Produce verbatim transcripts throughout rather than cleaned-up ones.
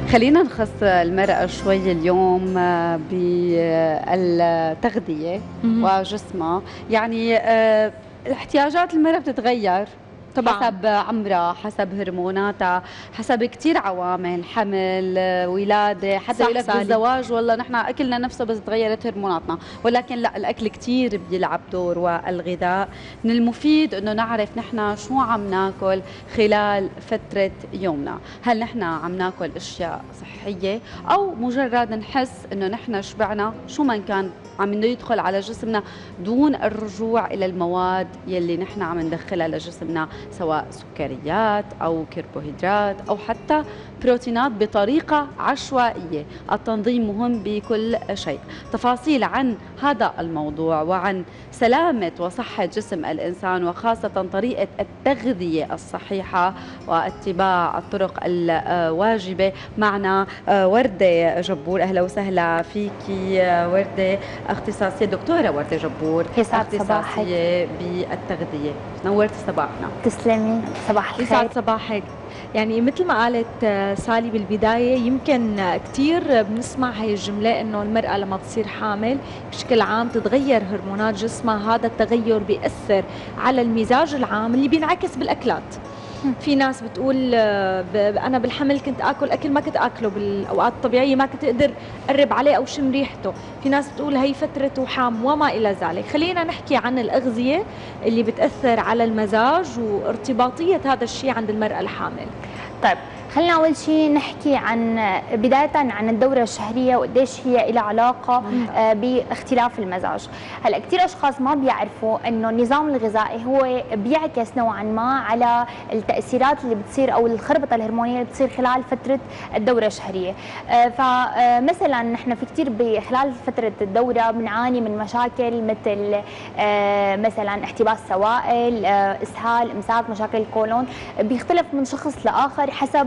خلينا نخص المرأة شوي اليوم بالتغذية وجسمها. يعني آه، احتياجات المرأة بتتغير طبعا حسب عمرها، حسب هرموناتها، حسب كثير عوامل، حمل، ولاده، حتى يقول لك بالزواج والله نحن اكلنا نفسه بس تغيرت هرموناتنا، ولكن لا، الاكل كثير بيلعب دور، والغذاء. من المفيد انه نعرف نحن شو عم ناكل خلال فتره يومنا، هل نحن عم ناكل اشياء صحيه او مجرد نحس انه نحن شبعنا شو ما كان عم يدخل على جسمنا دون الرجوع الى المواد يلي نحن عم ندخلها لجسمنا، سواء سكريات او كربوهيدرات او حتى بروتينات بطريقه عشوائيه. التنظيم مهم بكل شيء. تفاصيل عن هذا الموضوع وعن سلامه وصحه جسم الانسان، وخاصه طريقه التغذيه الصحيحه واتباع الطرق الواجبه، معنا ورده جبور. اهلا وسهلا فيكي ورده، اختصاصيه دكتوره ورده جبور، اختصاصيه بالتغذيه. نورتي صباحنا. تسلمي، صباح الخير. يسعد صباحك. يعني مثل ما قالت سالي بالبدايه، يمكن كثير بنسمع هي الجمله انه المراه لما تصير حامل بشكل عام تتغير هرمونات جسمها، هذا التغير بيأثر على المزاج العام اللي بينعكس بالاكلات. في ناس بتقول انا بالحمل كنت اكل اكل ما كنت اكله بالاوقات الطبيعيه، ما كنت اقدر اقرب عليه او شم ريحته. في ناس بتقول هي فتره حام وما الى ذلك. خلينا نحكي عن الاغذيه اللي بتاثر على المزاج وارتباطيه هذا الشيء عند المراه الحامل. طيب، خلينا أول شيء نحكي عن بداية عن الدورة الشهرية وقديش هي لها علاقة آه باختلاف المزاج. هلا كثير أشخاص ما بيعرفوا إنه النظام الغذائي هو بيعكس نوعا ما على التأثيرات اللي بتصير أو الخربطة الهرمونية اللي بتصير خلال فترة الدورة الشهرية. آه فمثلا نحن في كثير خلال فترة الدورة بنعاني من مشاكل مثل آه مثلا احتباس سوائل، آه إسهال، إمساك، مشاكل القولون. بيختلف من شخص لآخر حسب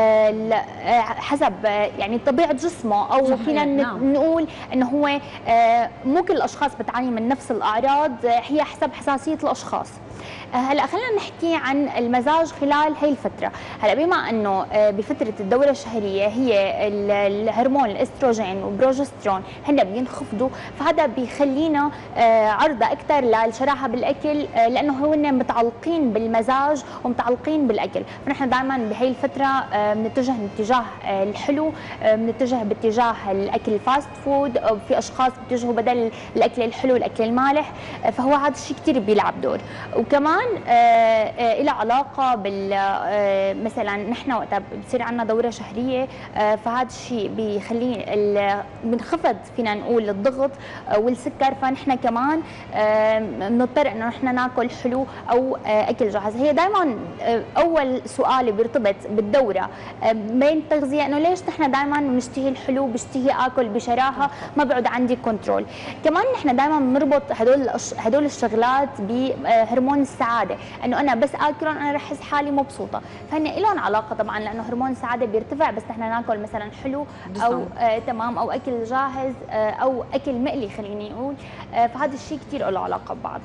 آه حسب آه يعني طبيعة جسمه، أو فينا نعم. نقول إنه هو آه مو كل الأشخاص بتعاني من نفس الأعراض، آه هي حسب حساسية الأشخاص. هلا خلينا نحكي عن المزاج خلال هي الفترة. هلا بما انه بفترة الدورة الشهرية هي الهرمون الاستروجين والبروجسترون هن بينخفضوا، فهذا بيخلينا عرضة اكثر للشراهة بالاكل، لانه هن متعلقين بالمزاج ومتعلقين بالاكل. فنحن دائما بهي الفترة بنتجه باتجاه الحلو، بنتجه باتجاه الاكل الفاست فود، في اشخاص بيتجهوا بدل الاكل الحلو الاكل المالح. فهو هذا الشيء كثير بيلعب دور. وكمان آه إلى علاقة بال آه مثلا نحن وقتها بصير عندنا دورة شهرية، آه فهذا الشيء بيخلي بنخفض فينا نقول الضغط آه والسكر، فنحن كمان بنضطر آه انه نحن ناكل حلو او آه اكل جاهز. هي دائما آه اول سؤال بيرتبط بالدورة آه بين التغذية، انه ليش نحن دائما بنشتهي الحلو، بشتهي اكل بشراهة، ما بيقعد عندي كنترول. كمان نحن دائما بنربط هدول هدول الشغلات بهرمون السعاده، انه انا بس اكلهم انا رح احس حالي مبسوطه. فهن لهم علاقه طبعا، لانه هرمون السعاده بيرتفع بس نحن ناكل مثلا حلو او آه تمام، او اكل جاهز آه او اكل مقلي خليني اقول. آه فهذا الشيء كثير له علاقه ببعض.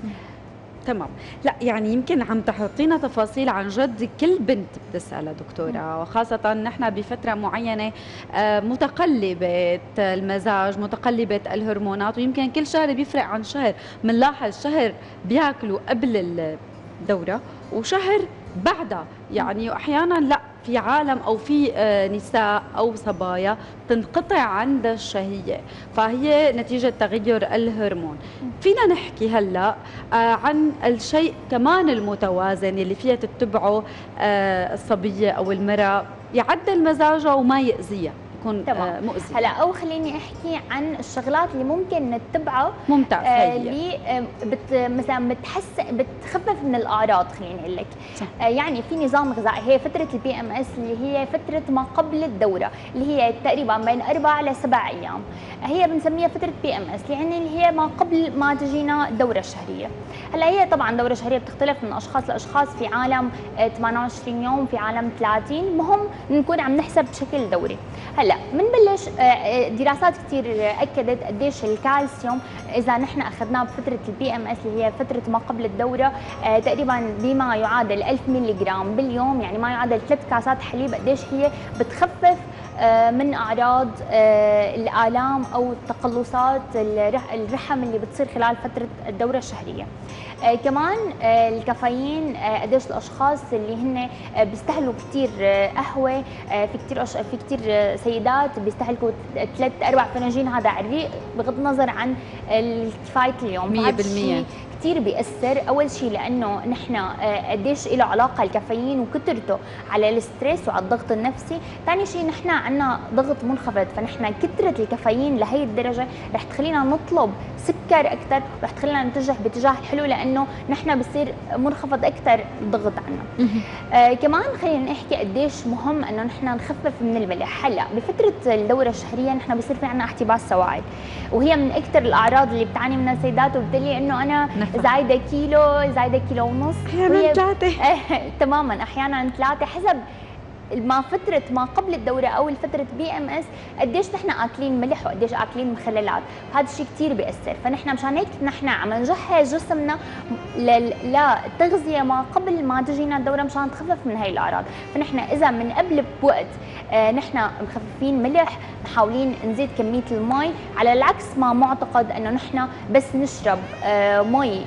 تمام. لا يعني يمكن عم تحطينا تفاصيل عن جد كل بنت بتسألها دكتورة، وخاصة نحن بفترة معينة متقلبة المزاج، متقلبة الهرمونات، ويمكن كل شهر بيفرق عن شهر. بنلاحظ شهر بياكلوا قبل الدورة وشهر بعدها، يعني احيانا لا، في عالم او في نساء او صبايا تنقطع عند الشهيه، فهي نتيجه تغير الهرمون. فينا نحكي هلا عن الشيء كمان المتوازن اللي فيها تتبعه الصبيه او المراه، يعدل مزاجها وما يأذيها، يكون مؤذي. هلا او خليني احكي عن الشغلات اللي ممكن نتبعها. ممتاز. آه اللي آه بت مثلا بتحس بتخفف من الاعراض. خليني اقول لك آه يعني في نظام غذائي، هي فتره البي ام اس اللي هي فتره ما قبل الدوره، اللي هي تقريبا بين اربع لسبع ايام، هي بنسميها فتره بي ام اس، يعني اللي هي ما قبل ما تجينا الدوره الشهريه. هلا هي طبعا الدوره الشهريه بتختلف من اشخاص لاشخاص، في عالم آه ثمانية وعشرين يوم، في عالم ثلاثين، المهم نكون عم نحسب بشكل دوري. هلا هلا بنبلش دراسات كثير اكدت قديش الكالسيوم اذا نحن اخذناه بفتره البي ام اس اللي هي فتره ما قبل الدوره تقريبا بما يعادل ألف ملي جرام باليوم، يعني ما يعادل ثلاث كاسات حليب، قديش هي بتخفف من اعراض الالام او تقلصات الرحم اللي بتصير خلال فتره الدوره الشهريه. آه كمان آه الكافيين آه قديش الاشخاص اللي هن آه بيستهلكوا كثير آه قهوه، آه في كثير أش... في كثير آه سيدات بيستهلكوا ثلاث اربع فناجين هذا على الريق بغض النظر عن كفايه اليوم. مية بالمية كثير بيأثر. اول شيء لانه نحن قديش له علاقه الكافيين وكثرته على الستريس وعلى الضغط النفسي، ثاني شيء نحن عندنا ضغط منخفض، فنحن كثره الكافيين لهي الدرجه رح تخلينا نطلب سكر اكثر، رح تخلينا نتجه باتجاه الحلو لانه نحن بصير منخفض اكثر الضغط عنا. آه كمان خلينا نحكي قديش مهم انه نحن نخفف من الملح. هلا بفتره الدوره الشهريه نحن بصير في عندنا احتباس سوائل، وهي من اكثر الاعراض اللي بتعاني منها السيدات، وبتقلي انه انا زايده كيلو، زايده كيلو ونص، احيانا ثلاثه تماما، احيانا ثلاثه حسب ما فتره ما قبل الدوره او الفتره بي ام اس قديش نحن اكلين ملح وقديش اكلين مخللات، هذا الشيء كثير بياثر. فنحن مشان هيك نحن عم نجهز جسمنا للتغذيه ما قبل ما تجينا الدوره مشان تخفف من هي الاعراض. فنحن اذا من قبل بوقت آه نحن مخففين ملح، محاولين نزيد كميه المي، على العكس ما معتقد انه نحن بس نشرب آه مي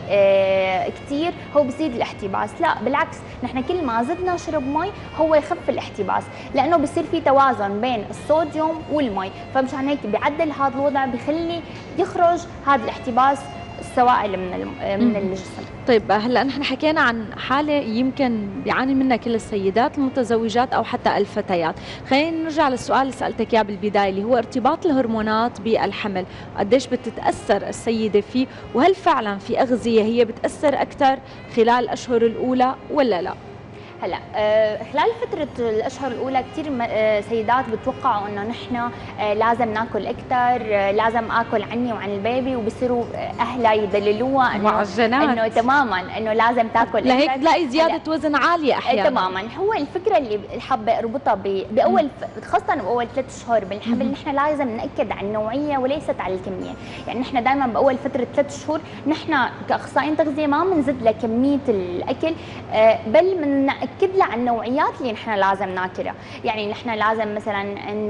آه كثير هو بزيد الاحتباس، لا بالعكس، نحن كل ما زدنا شرب مي هو يخف الاحتباس، لانه بصير في توازن بين الصوديوم والمي، فمشان هيك بيعدل هذا الوضع بيخلي يخرج هذا الاحتباس السوائل من من الجسم. طيب هلا نحن حكينا عن حاله يمكن بيعاني منها كل السيدات المتزوجات او حتى الفتيات، خلينا نرجع للسؤال اللي سالتك اياه بالبدايه اللي هو ارتباط الهرمونات بالحمل، قديش بتتاثر السيده فيه، وهل فعلا في اغذيه هي بتاثر اكثر خلال الاشهر الاولى ولا لا؟ هلا آه خلال فترة الأشهر الأولى كثير آه سيدات بتوقعوا إنه نحن آه لازم ناكل أكثر، آه لازم آكل عني وعن البيبي، وبصيروا أهلها يدللوها إنه إنه تماما إنه لازم تاكل أكثر، لهيك تلاقي زيادة وزن عالية أحيانا. آه تماما، هو الفكرة اللي حابة أربطها بأول خاصة بأول ثلاث شهور بالحمل، نحن لازم نأكد على النوعية وليست على الكمية، يعني نحن دائما بأول فترة ثلاث شهور نحن كأخصائيين تغذية ما بنزيد لكمية الأكل، آه بل من أكد لها عن النوعيات اللي نحن لازم ناكلها، يعني نحن لازم مثلا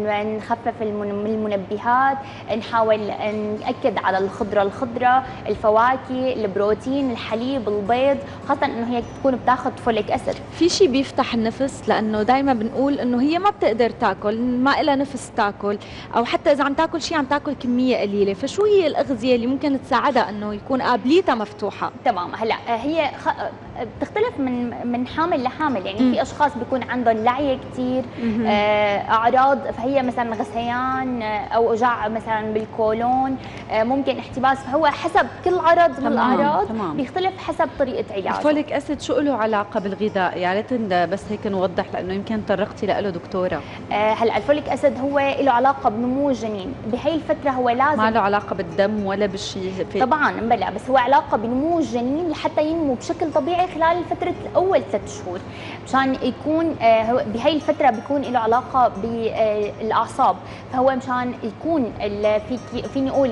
نخفف المنبهات، نحاول نأكد على الخضرة الخضرة، الفواكه، البروتين، الحليب، البيض، خاصة انه هي تكون بتاخذ فوليك اسيد. في شيء بيفتح النفس، لانه دائما بنقول انه هي ما بتقدر تاكل، ما لها نفس تاكل، او حتى اذا عم تاكل شيء عم تاكل كمية قليلة، فشو هي الأغذية اللي ممكن تساعدها انه يكون قابليتها مفتوحة؟ تمام، هلا هي خ... بتختلف من من حامل لحامل، يعني م. في اشخاص بيكون عندهم لعيه كثير، آه اعراض، فهي مثلا غثيان او اوجاع مثلا بالكولون، آه ممكن احتباس، فهو حسب كل عرض من الاعراض تمام. بيختلف حسب طريقه علاجه. الفوليك اسيد شو له علاقه بالغذاء؟ يا ريت بس هيك نوضح لانه يمكن طرقتي له دكتوره. آه هلا الفوليك اسيد هو له علاقه بنمو الجنين، بهي الفتره هو لازم، ما له علاقه بالدم ولا بالشيء في... طبعا بلا، بس هو علاقه بنمو الجنين لحتى ينمو بشكل طبيعي خلال فتره الاول ثلاث شهور، مشان يكون آه بهي الفتره بيكون له علاقه بالاعصاب، فهو مشان يكون في فيني اقول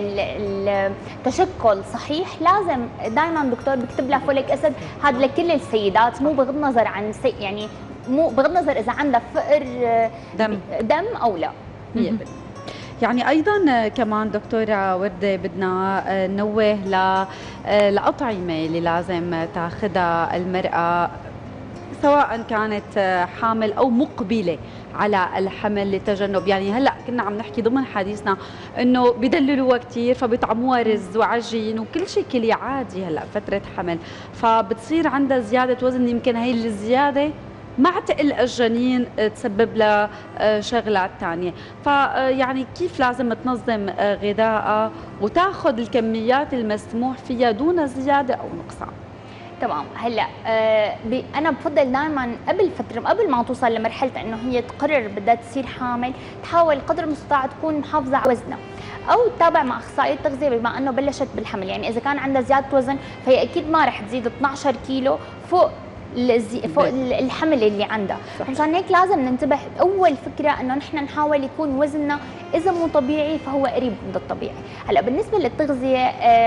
التشكل صحيح لازم دائما دكتور بيكتب لها فوليك اسيد، هذا لكل السيدات، مو بغض النظر عن سي يعني مو بغض النظر اذا عندها فقر دم دم او لا. يعني ايضا كمان دكتوره ورده بدنا ننوه للاطعمه اللي لازم تاخذها المراه سواء كانت حامل او مقبله على الحمل لتجنب، يعني هلا كنا عم نحكي ضمن حديثنا انه بدللوها كثير فبيطعموها رز وعجين وكل شيء كلي عادي هلا فتره حمل، فبتصير عندها زياده وزن، يمكن هي الزياده مع تقل الجنين تسبب لها شغلات ثانيه، فيعني كيف لازم تنظم غذائها وتاخذ الكميات المسموح فيها دون زياده او نقصان؟ تمام، هلا آه انا بفضل دائما قبل فتره قبل ما توصل لمرحله انه هي تقرر بدها تصير حامل، تحاول قدر المستطاع تكون محافظه على وزنها، او تتابع مع اخصائيه تغذيه بما انه بلشت بالحمل، يعني اذا كان عندها زياده وزن فهي اكيد ما رح تزيد اثنعش كيلو فوق فوق الحمل اللي عندها. مشان هيك لازم ننتبه. اول فكره انه نحن نحاول يكون وزننا اذا مو طبيعي فهو قريب من الطبيعي. هلا بالنسبه للتغذيه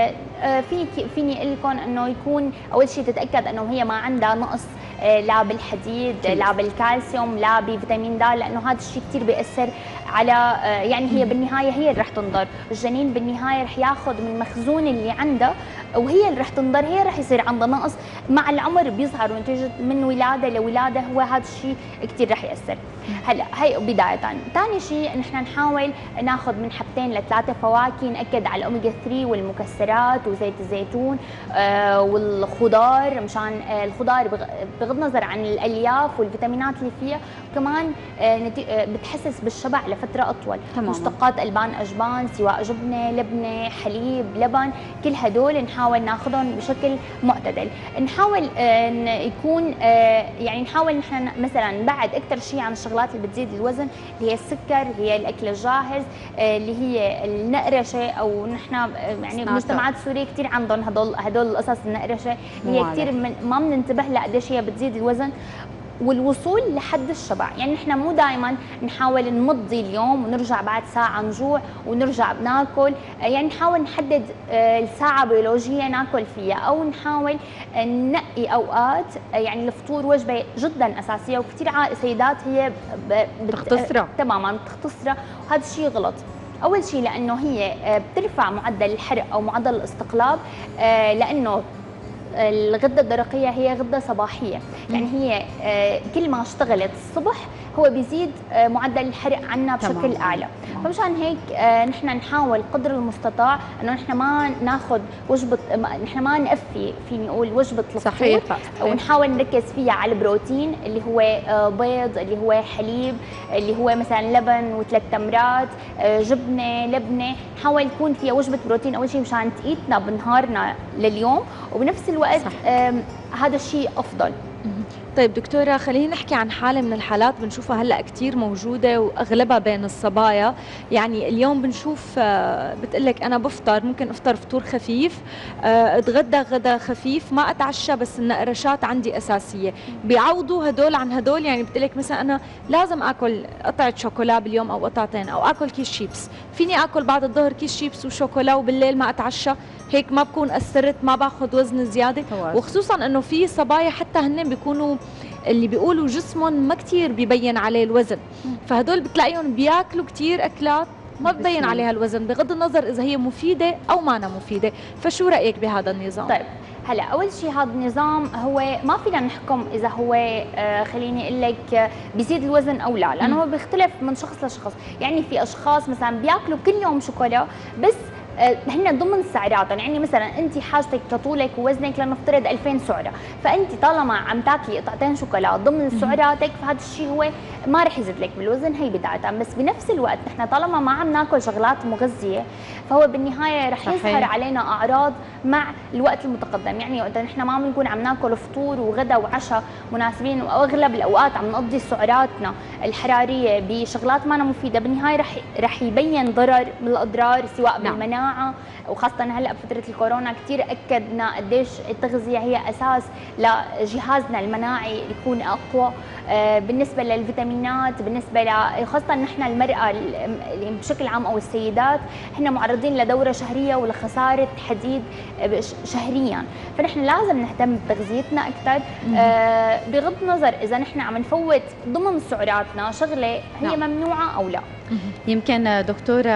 في فيني اقول لكم انه يكون اول شيء تتاكد انه هي ما عندها نقص لا بالحديد لا بالكالسيوم لا بفيتامين د، لانه هذا الشيء كثير بياثر على يعني هي بالنهايه هي اللي رح تنضر. الجنين بالنهايه رح ياخذ من المخزون اللي عنده وهي اللي رح تنضر، هي رح يصير عندها نقص مع العمر بيظهر نتيجه من ولاده لولاده. هو هذا الشيء كثير رح ياثر. هلا هي بدايه. ثاني شيء نحن نحاول ناخذ من حبتين لثلاثه فواكه، ناكد على الاوميجا ثلاثة والمكسرات وزيت الزيتون آه والخضار، مشان آه الخضار بغض النظر عن الالياف والفيتامينات اللي فيها كمان آه بتحسس بالشبع لفتره اطول. تمام. مشتقات البان اجبان سواء جبنه لبنه حليب لبن، كل هدول نحاول ناخذهم بشكل معتدل. نحاول آه يكون آه يعني نحاول نحن مثلا نبعد اكثر شيء عن الشغلات اللي بتزيد الوزن اللي هي السكر، هي الاكل الجاهز، آه اللي هي النقرشه، او نحن يعني بالمجتمعات السوريه كثير عندهم هدول هدول القصص النقرشه اللي هي كثير من ما بننتبه لها قديش هي بتزيد الوزن والوصول لحد الشبع. يعني نحن مو دائما نحاول نمضي اليوم ونرجع بعد ساعه نجوع ونرجع بناكل، يعني نحاول نحدد الساعه بيولوجيه ناكل فيها، او نحاول ننقي اوقات. يعني الفطور وجبه جدا اساسيه وكثير سيدات هي بتختصرها تماما بتختصرها، وهذا الشيء غلط. اول شيء لانه هي بترفع معدل الحرق او معدل الاستقلاب، لانه الغده الدرقيه هي غده صباحيه، يعني هي كل ما اشتغلت الصبح هو بيزيد معدل الحرق عنا بشكل اعلى. فمشان هيك نحن نحاول قدر المستطاع انه نحن ما ناخذ وجبه، نحن ما نقفي فيني اقول وجبه الفطور، ونحاول نركز فيها على البروتين اللي هو بيض، اللي هو حليب، اللي هو مثلا لبن وثلاث تمرات، جبنه لبنه، نحاول يكون فيها وجبه بروتين اول شيء مشان تقيتنا بنهارنا لليوم، وبنفس الوقت هذا الشيء افضل. طيب دكتورة، خلينا نحكي عن حالة من الحالات بنشوفها هلأ كتير موجودة وأغلبها بين الصبايا. يعني اليوم بنشوف بتقلك أنا بفطر، ممكن أفطر فطور خفيف، أتغدى غدا خفيف، ما أتعشى، بس النقرشات عندي أساسية. بيعوضوا هدول عن هدول. يعني بتقلك مثلا أنا لازم أكل قطعة شوكولا باليوم أو قطعتين، أو أكل كيس شيبس. فيني أكل بعد الظهر كيس شيبس وشوكولا وبالليل ما أتعشى، هيك ما بكون أثرت، ما باخذ وزن زيادة. وخصوصا أنه في صبايا حتى هن بيكونوا اللي بيقولوا جسمهم ما كتير بيبين عليه الوزن، فهدول بتلاقيهم بياكلوا كتير أكلات ما ببين عليها الوزن، بغض النظر إذا هي مفيدة أو ما أنا مفيدة. فشو رأيك بهذا النظام؟ طيب هلا اول شيء هذا النظام هو ما فينا نحكم اذا هو آه خليني اقول لك بيزيد الوزن او لا، لانه هو بيختلف من شخص لشخص. يعني في اشخاص مثلا بياكلوا كل يوم شوكولا بس هن ضمن سعراتهم. يعني مثلا انت حاجتك كطولك ووزنك لنفترض ألفين سعره، فانت طالما عم تاكلي قطعتين شوكولا ضمن سعراتك فهذا الشيء هو ما رح يزيد لك بالوزن، هي بدايه. بس بنفس الوقت نحن طالما ما عم ناكل شغلات مغذيه فهو بالنهايه رح يظهر علينا اعراض مع الوقت المتقدم. يعني وقت نحن ما عم نكون عم ناكل فطور وغدا وعشاء مناسبين، واغلب الاوقات عم نقضي سعراتنا الحراريه بشغلات ما مفيده، بالنهايه رح رح يبين ضرر من الاضرار سواء بالمناعه. وخاصة هلا بفترة الكورونا كثير أكدنا قديش التغذية هي أساس لجهازنا المناعي يكون أقوى. آه بالنسبة للفيتامينات، بالنسبة ل خاصة نحن المرأة بشكل عام أو السيدات هن معرضين لدورة شهرية ولخسارة حديد شهريا، فنحن لازم نهتم بتغذيتنا أكثر. آه بغض النظر إذا نحن عم نفوت ضمن سعراتنا شغلة هي نعم. ممنوعة أو لا. يمكن دكتورة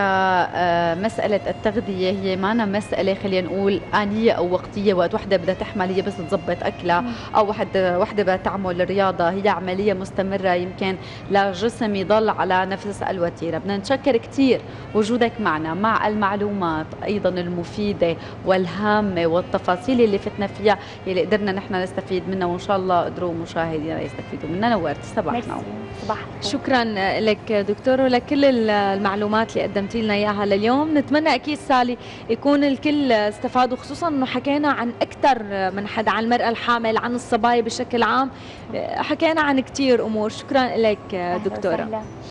مسألة التغذية هي معنا مسألة خلينا نقول آنية أو وقتية، وقت وحدة بدها تحمل هي بس تظبط أكلها، أو وحدة وحدة بدها تعمل رياضة، هي عملية مستمرة يمكن لجسم يضل على نفس الوتيرة. بدنا نتشكر كثير وجودك معنا مع المعلومات أيضا المفيدة والهامة والتفاصيل اللي فتنا فيها اللي قدرنا نحن نستفيد منها، وإن شاء الله قدروا مشاهدينا يستفيدوا منها. نورت صباحنا. صباح شكرا لك دكتور ولكل المعلومات اللي قدمتي لنا اياها لليوم. نتمنى اكيد سالي يكون الكل استفادوا، خصوصا انه حكينا عن اكثر من حد، عن المراه الحامل، عن الصبايا بشكل عام، حكينا عن كثير امور. شكرا لك دكتوره.